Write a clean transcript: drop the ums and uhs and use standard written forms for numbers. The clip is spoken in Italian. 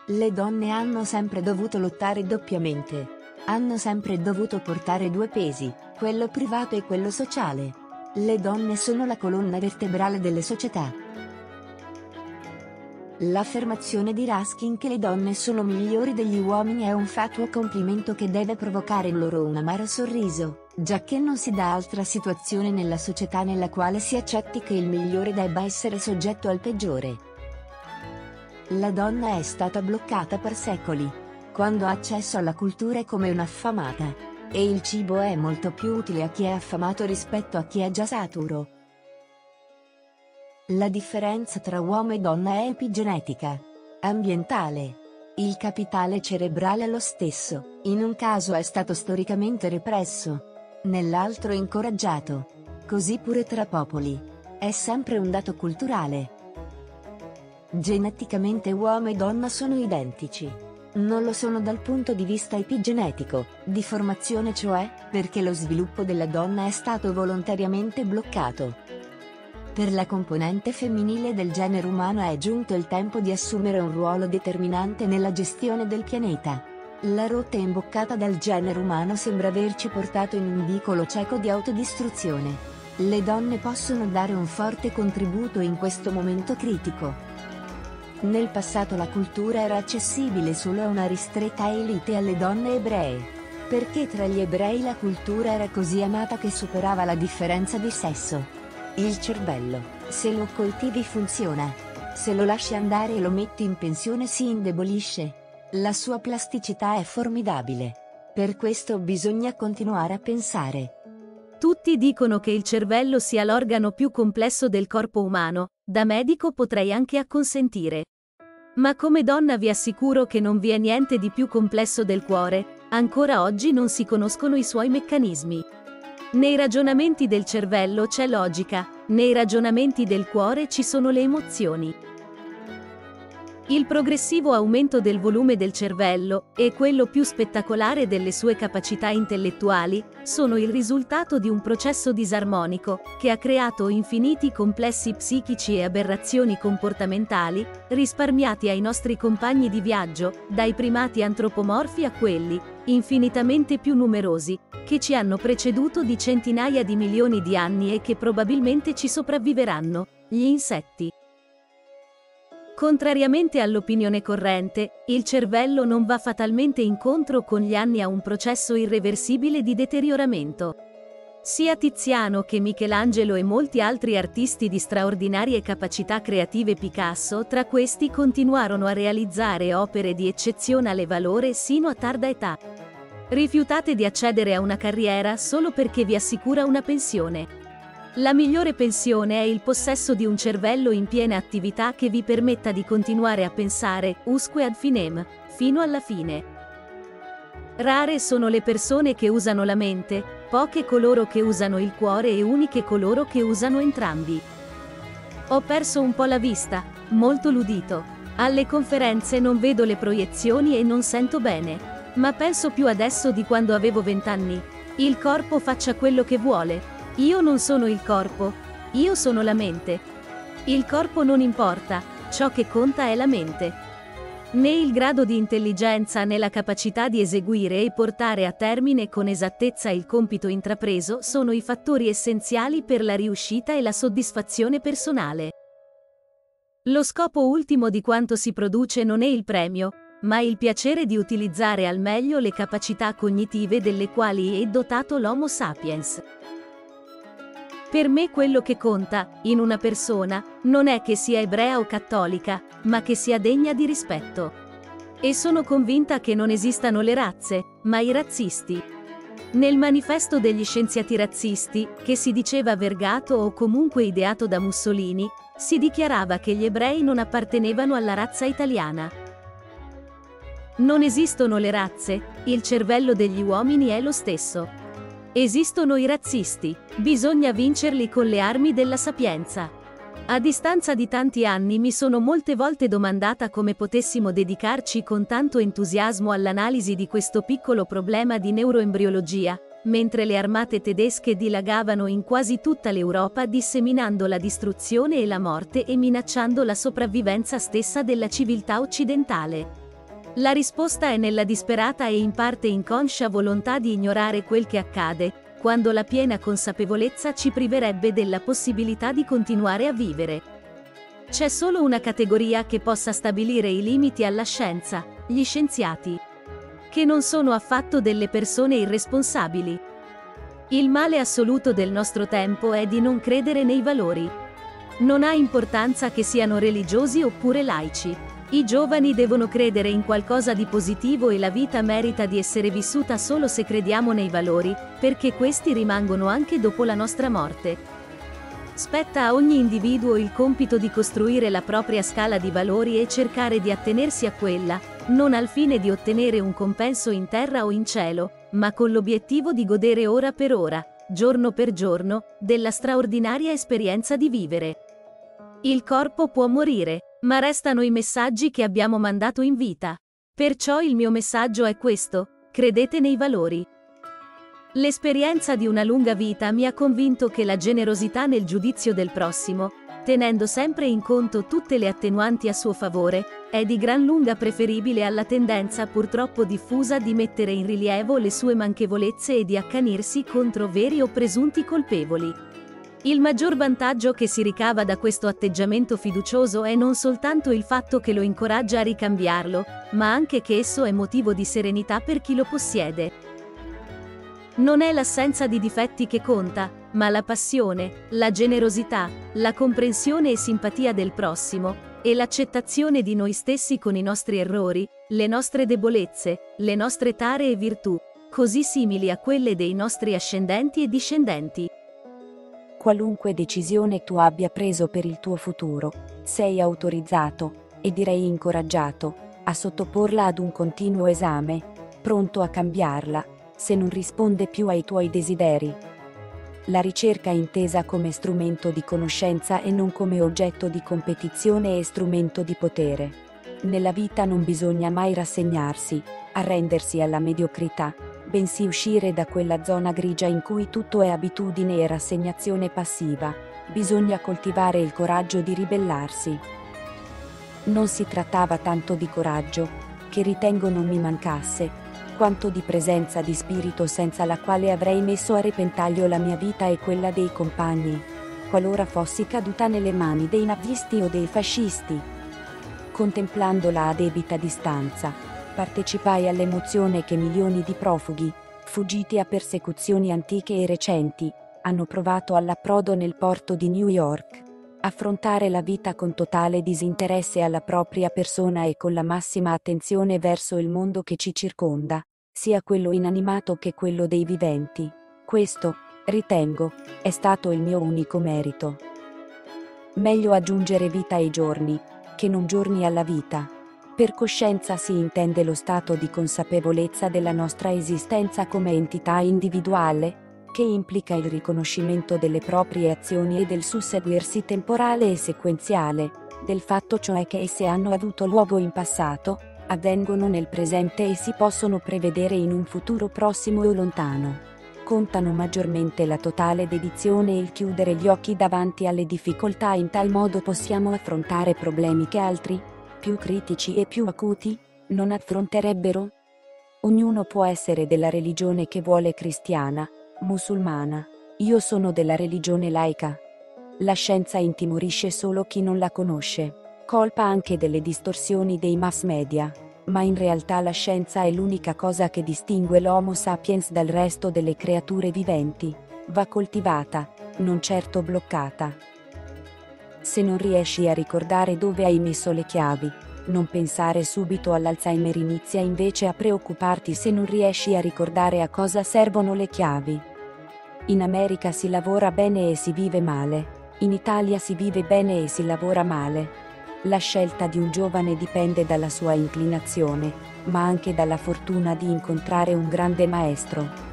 Le donne hanno sempre dovuto lottare doppiamente. Hanno sempre dovuto portare due pesi, quello privato e quello sociale. Le donne sono la colonna vertebrale delle società. L'affermazione di Ruskin che le donne sono migliori degli uomini è un fatuo complimento che deve provocare in loro un amaro sorriso, giacché non si dà altra situazione nella società nella quale si accetti che il migliore debba essere soggetto al peggiore. La donna è stata bloccata per secoli. Quando ha accesso alla cultura è come un'affamata. E il cibo è molto più utile a chi è affamato rispetto a chi è già saturo. La differenza tra uomo e donna è epigenetica. Ambientale. Il capitale cerebrale è lo stesso, in un caso è stato storicamente represso, nell'altro incoraggiato. Così pure tra popoli. È sempre un dato culturale. Geneticamente uomo e donna sono identici. Non lo sono dal punto di vista epigenetico, di formazione cioè, perché lo sviluppo della donna è stato volontariamente bloccato. Per la componente femminile del genere umano è giunto il tempo di assumere un ruolo determinante nella gestione del pianeta. La rotta imboccata dal genere umano sembra averci portato in un vicolo cieco di autodistruzione. Le donne possono dare un forte contributo in questo momento critico. Nel passato la cultura era accessibile solo a una ristretta elite e alle donne ebree. Perché tra gli ebrei la cultura era così amata che superava la differenza di sesso. Il cervello, se lo coltivi funziona. Se lo lasci andare e lo metti in pensione si indebolisce. La sua plasticità è formidabile. Per questo bisogna continuare a pensare. Tutti dicono che il cervello sia l'organo più complesso del corpo umano, da medico potrei anche acconsentire. Ma come donna vi assicuro che non vi è niente di più complesso del cuore, ancora oggi non si conoscono i suoi meccanismi. Nei ragionamenti del cervello c'è logica, nei ragionamenti del cuore ci sono le emozioni. Il progressivo aumento del volume del cervello, e quello più spettacolare delle sue capacità intellettuali, sono il risultato di un processo disarmonico, che ha creato infiniti complessi psichici e aberrazioni comportamentali, risparmiati ai nostri compagni di viaggio, dai primati antropomorfi a quelli, infinitamente più numerosi, che ci hanno preceduto di centinaia di milioni di anni e che probabilmente ci sopravviveranno, gli insetti. Contrariamente all'opinione corrente, il cervello non va fatalmente incontro con gli anni a un processo irreversibile di deterioramento. Sia Tiziano che Michelangelo e molti altri artisti di straordinarie capacità creative Picasso tra questi continuarono a realizzare opere di eccezionale valore sino a tarda età. Rifiutate di accedere a una carriera solo perché vi assicura una pensione. La migliore pensione è il possesso di un cervello in piena attività che vi permetta di continuare a pensare, usque ad finem, fino alla fine. Rare sono le persone che usano la mente, poche coloro che usano il cuore e uniche coloro che usano entrambi. Ho perso un po' la vista, molto ludito. Alle conferenze non vedo le proiezioni e non sento bene. Ma penso più adesso di quando avevo 20 anni. Il corpo faccia quello che vuole. Io non sono il corpo, io sono la mente. Il corpo non importa, ciò che conta è la mente. Né il grado di intelligenza né la capacità di eseguire e portare a termine con esattezza il compito intrapreso sono i fattori essenziali per la riuscita e la soddisfazione personale. Lo scopo ultimo di quanto si produce non è il premio, ma il piacere di utilizzare al meglio le capacità cognitive delle quali è dotato l'Homo sapiens. Per me quello che conta, in una persona, non è che sia ebrea o cattolica, ma che sia degna di rispetto. E sono convinta che non esistano le razze, ma i razzisti. Nel manifesto degli scienziati razzisti, che si diceva vergato o comunque ideato da Mussolini, si dichiarava che gli ebrei non appartenevano alla razza italiana. Non esistono le razze, il cervello degli uomini è lo stesso. Esistono i razzisti, bisogna vincerli con le armi della sapienza. A distanza di tanti anni mi sono molte volte domandata come potessimo dedicarci con tanto entusiasmo all'analisi di questo piccolo problema di neuroembriologia, mentre le armate tedesche dilagavano in quasi tutta l'Europa disseminando la distruzione e la morte e minacciando la sopravvivenza stessa della civiltà occidentale. La risposta è nella disperata e in parte inconscia volontà di ignorare quel che accade, quando la piena consapevolezza ci priverebbe della possibilità di continuare a vivere. C'è solo una categoria che possa stabilire i limiti alla scienza, gli scienziati, che non sono affatto delle persone irresponsabili. Il male assoluto del nostro tempo è di non credere nei valori. Non ha importanza che siano religiosi oppure laici. I giovani devono credere in qualcosa di positivo e la vita merita di essere vissuta solo se crediamo nei valori, perché questi rimangono anche dopo la nostra morte. Spetta a ogni individuo il compito di costruire la propria scala di valori e cercare di attenersi a quella, non al fine di ottenere un compenso in terra o in cielo, ma con l'obiettivo di godere ora per ora, giorno per giorno, della straordinaria esperienza di vivere. Il corpo può morire, ma restano i messaggi che abbiamo mandato in vita. Perciò il mio messaggio è questo: credete nei valori. L'esperienza di una lunga vita mi ha convinto che la generosità nel giudizio del prossimo, tenendo sempre in conto tutte le attenuanti a suo favore, è di gran lunga preferibile alla tendenza purtroppo diffusa di mettere in rilievo le sue manchevolezze e di accanirsi contro veri o presunti colpevoli. Il maggior vantaggio che si ricava da questo atteggiamento fiducioso è non soltanto il fatto che lo incoraggia a ricambiarlo, ma anche che esso è motivo di serenità per chi lo possiede. Non è l'assenza di difetti che conta, ma la passione, la generosità, la comprensione e simpatia del prossimo, e l'accettazione di noi stessi con i nostri errori, le nostre debolezze, le nostre tare e virtù, così simili a quelle dei nostri ascendenti e discendenti. Qualunque decisione tu abbia preso per il tuo futuro, sei autorizzato, e direi incoraggiato, a sottoporla ad un continuo esame, pronto a cambiarla, se non risponde più ai tuoi desideri. La ricerca è intesa come strumento di conoscenza e non come oggetto di competizione e strumento di potere. Nella vita non bisogna mai rassegnarsi, arrendersi alla mediocrità, bensì uscire da quella zona grigia in cui tutto è abitudine e rassegnazione passiva. Bisogna coltivare il coraggio di ribellarsi. Non si trattava tanto di coraggio, che ritengo non mi mancasse, quanto di presenza di spirito senza la quale avrei messo a repentaglio la mia vita e quella dei compagni, qualora fossi caduta nelle mani dei nazisti o dei fascisti. Contemplandola a debita distanza, partecipai all'emozione che milioni di profughi, fuggiti a persecuzioni antiche e recenti, hanno provato all'approdo nel porto di New York. Affrontare la vita con totale disinteresse alla propria persona e con la massima attenzione verso il mondo che ci circonda, sia quello inanimato che quello dei viventi. Questo, ritengo, è stato il mio unico merito. Meglio aggiungere vita ai giorni, che non giorni alla vita. Per coscienza si intende lo stato di consapevolezza della nostra esistenza come entità individuale, che implica il riconoscimento delle proprie azioni e del susseguirsi temporale e sequenziale, del fatto cioè che esse hanno avuto luogo in passato, avvengono nel presente e si possono prevedere in un futuro prossimo o lontano. Contano maggiormente la totale dedizione e il chiudere gli occhi davanti alle difficoltà, in tal modo possiamo affrontare problemi che altri, più critici e più acuti, non affronterebbero. Ognuno può essere della religione che vuole, cristiana, musulmana. Io sono della religione laica. La scienza intimorisce solo chi non la conosce. Colpa anche delle distorsioni dei mass media, ma in realtà la scienza è l'unica cosa che distingue l'Homo sapiens dal resto delle creature viventi. Va coltivata, non certo bloccata. Se non riesci a ricordare dove hai messo le chiavi, non pensare subito all'Alzheimer, inizia invece a preoccuparti se non riesci a ricordare a cosa servono le chiavi. In America si lavora bene e si vive male, in Italia si vive bene e si lavora male. La scelta di un giovane dipende dalla sua inclinazione, ma anche dalla fortuna di incontrare un grande maestro.